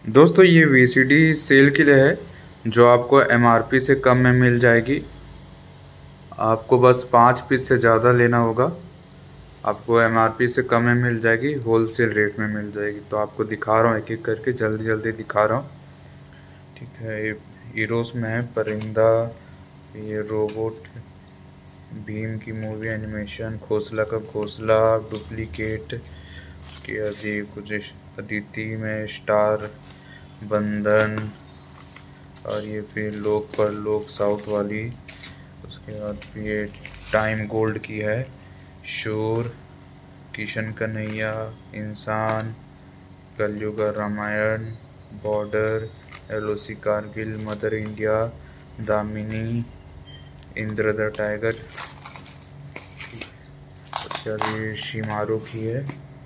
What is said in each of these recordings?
दोस्तों ये VCD cell के लिए है जो आपको एमआरपी से कम में मिल जाएगी। आपको बस 5 पीस से ज़्यादा लेना होगा, आपको एमआरपी से कम में मिल जाएगी, होलसेल रेट में मिल जाएगी। तो आपको दिखा रहा हूँ एक एक करके, जल्दी जल्दी दिखा रहा हूँ। ठीक है, ये हीरोज़ में है परिंदा, ये रोबोट, भीम की मूवी एनिमेशन, घोंसला का घोंसला डुप्लीकेट, उसके बाद ये कुछ अदिति में स्टार, बंधन, और ये फिर लोग पर लोग साउथ वाली। उसके बाद ये टाइम गोल्ड की है, शोर, Kishan Kanhaiya, Insaan, Kalyug Ramayan, Border, LOC Kargil, Mother India, Damini, Indra the tiger. उसके बाद ये शिमारू की है,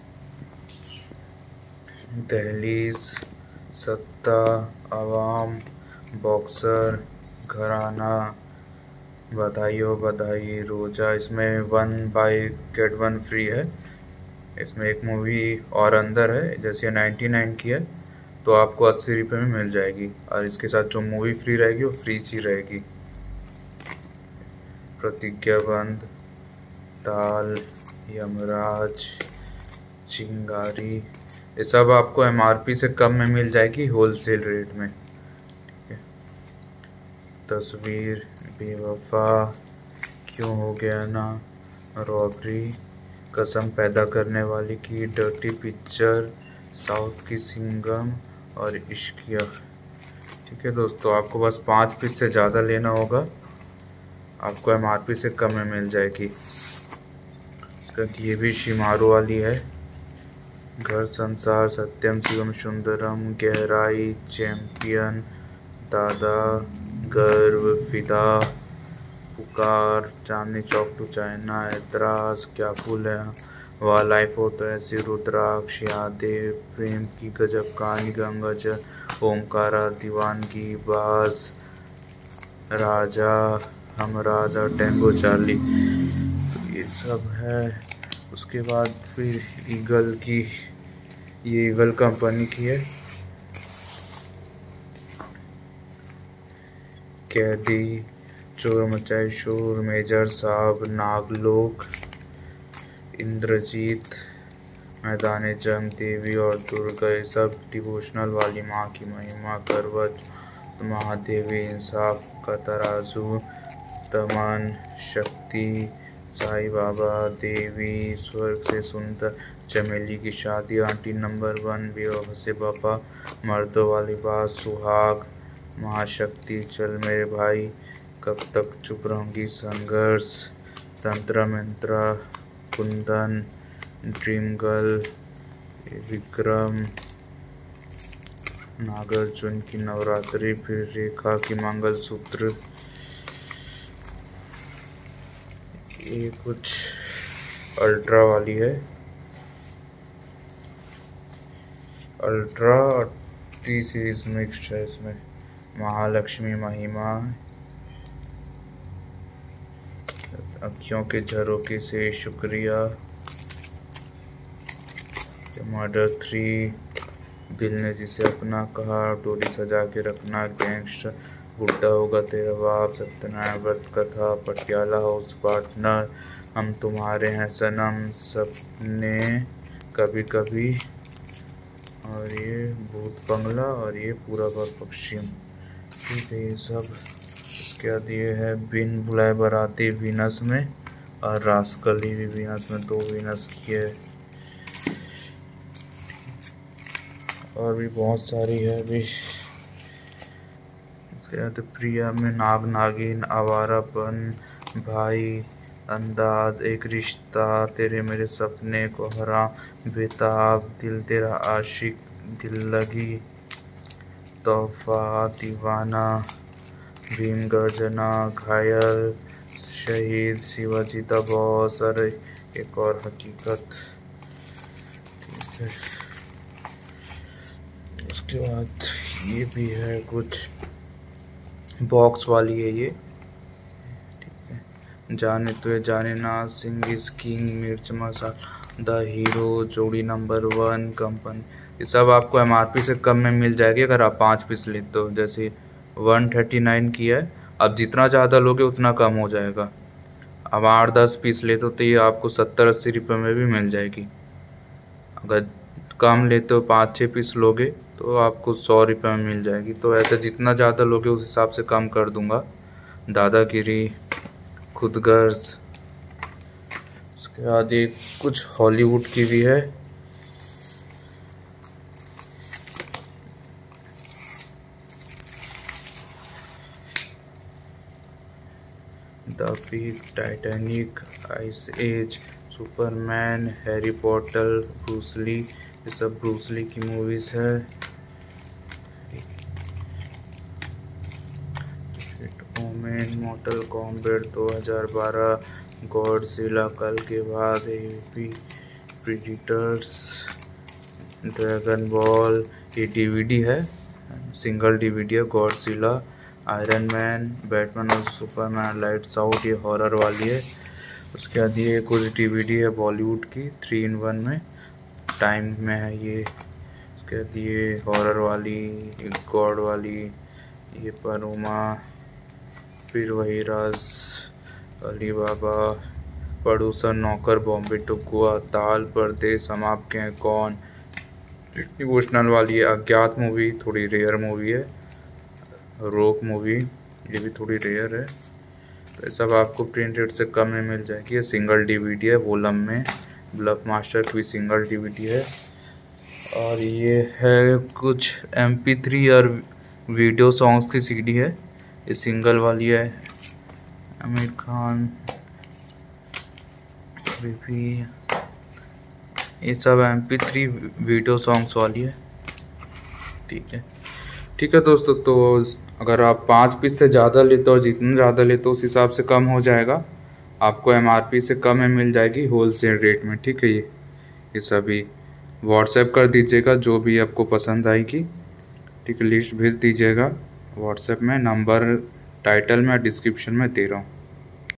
दहलीज, सत्ता, आवाम, बॉक्सर, घराना, बधाई हो बधाई, रोजा। इसमें 1 बाय गेट 1 फ्री है। इसमें एक मूवी और अंदर है, जैसे 99 की है तो आपको 80 रुपये में मिल जाएगी, और इसके साथ जो मूवी फ्री रहेगी वो फ्री ही रहेगी। प्रतिज्ञाबंध, ताल, यमराज, चिंगारी, ये सब आपको एमआरपी से कम में मिल जाएगी होलसेल रेट में। ठीक है, तस्वीर, बेवफा, क्यों हो गया ना, रॉबरी, कसम पैदा करने वाली की, डर्टी पिक्चर, साउथ की सिंगम और इश्किया। ठीक है दोस्तों, आपको बस 5 पीस से ज़्यादा लेना होगा, आपको एमआरपी से कम में मिल जाएगी। इसके बाद ये भी शिमारू वाली है, घर संसार, सत्यम शिवम सुंदरम, गहराई, चैंपियन, दादा, गर्व, फिदा, पुकार, चांदनी चौक टू चाइना, ऐतराज, क्या फूल है, वाह लाइफ हो तो ऐसी, रुद्राक्ष, यादें, प्रेम की गजब कहानी, गंगाजल, ओमकारा, दीवानगी, बाज, राजा, हम राजा, टेंगो चार्ली, तो ये सब है। उसके बाद फिर ईगल की, ये ईगल कंपनी की है, कैदी, चोर मचाए शोर, मेजर साहब, नागलोक, इंद्रजीत, मैदान जंग, देवी और दुर्गा, ये सब डिवोशनल वाली, माँ की महिमा, करवट, महादेवी, इंसाफ का तराजू, तमन, शक्ति, साईं बाबा, देवी, स्वर्ग से सुंदर, चमेली की शादी, आंटी नंबर 1, बेवफा से वफा, मर्दों वाली बात, सुहाग, महाशक्ति, चल मेरे भाई, कब तक चुप रहूंगी, संघर्ष, तंत्र मंत्र, कुंदन, ड्रीम गर्ल, विक्रम, नागार्जुन की नवरात्रि, फिर रेखा की मंगलसूत्र, ये कुछ अल्ट्रा वाली है, अल्ट्रा टी सीरीज मिक्स्ड है। इसमें महालक्ष्मी महिमा, अखियों के झरोके से शुक्रिया, मर्डर 3, दिल ने जिसे अपना कहा, डोरी सजा के रखना, गैंगस्टर, बुढ़ा होगा तेरा बाप, सत्यनारायण व्रत कथा, पटियाला हाउस पार्टनर, हम तुम्हारे हैं सनम, सपने कभी कभी, और ये भूत बंगला, और ये पूरब और पश्चिम। ठीक है, ये सब। इसके बाद ये है बिन बुलाए बराती, वीनस में, और रास्कली भी वीनस में, 2 वीनस की है, और भी बहुत सारी है अभी। इसके बाद प्रिया में नाग नागिन, आवारापन, भाई, अंदाज, एक रिश्ता, तेरे मेरे सपने को हरा, बेताब, दिल तेरा आशिक, दिल लगी, तोहफा, दीवाना, भीम गर्जना, घायल, शहीद, शिवाजी द बॉस, और एक और हकीकत। ठीक है, उसके बाद ये भी है कुछ बॉक्स वाली है ये। ठीक है, जाने तो जाने ना, Singh is king, Mirch Masala, the hero, Jodi number 1, company, ये सब आपको MRP से कम में मिल जाएगी अगर आप 5 पीस लेते हो। जैसे 139 की है, अब जितना ज़्यादा लोगे उतना कम हो जाएगा। अब 8-10 पीस लेते हो तो ये आपको 70-80 रुपये में भी मिल जाएगी। अगर कम लेते हो 5-6 पीस लोगे तो आपको 100 रुपये में मिल जाएगी। तो ऐसे जितना ज़्यादा लोगे उस हिसाब से कम कर दूंगा। दादागिरी, खुदगर्ज, उसके बाद ये कुछ हॉलीवुड की भी है। The pig, Titanic, Ice Age, Superman, Harry Potter, Bruce Lee, ये सब ब्रूस ली की मूवीज़ है। ओमेन, मॉर्टल कॉम्बैट 2012, गॉडजिला कल के बाद, एवी, प्रेडिटर्स, ड्रैगन बॉल, ये DVD है, सिंगल DVD है। गॉडजिला, आयरन मैन, बैटमैन और सुपरमैन, लाइट्स आउट, ये हॉरर वाली है। उसके बाद ये कुछ DVD है बॉलीवुड की 3 in 1 में, टाइम में है ये। उसके बाद ये हॉरर वाली, गॉड वाली, ये परुमा, फिर वही राज, अली बाबा, प्रोड्यूसर नौकर, बॉम्बे टू गोवा, ताल, परदेश, हम आपके हैं कौन, डिवोशनल वाली है। अज्ञात मूवी थोड़ी रेयर मूवी है। रोक मूवी ये भी थोड़ी रेयर है। तो ये सब आपको प्रिंटेड से कम में मिल जाएगी। ये सिंगल DVD है वोलम में। ब्लफ मास्टर की भी सिंगल DVD है। और ये है कुछ MP3 और वीडियो सॉन्ग्स की CD है। ये सिंगल वाली है। आमिर खान, ये सब MP3 वीडियो सॉन्ग्स वाली है। ठीक है दोस्तों, तो अगर आप 5 पीस से ज़्यादा लेते हो और जितना ज़्यादा लेते हो उस हिसाब से कम हो जाएगा। आपको MRP से कम में मिल जाएगी होलसेल रेट में। ठीक है, ये सभी व्हाट्सएप कर दीजिएगा जो भी आपको पसंद आएगी। ठीक है, लिस्ट भेज दीजिएगा व्हाट्सएप में। नंबर टाइटल में डिस्क्रिप्शन में दे रहा हूँ।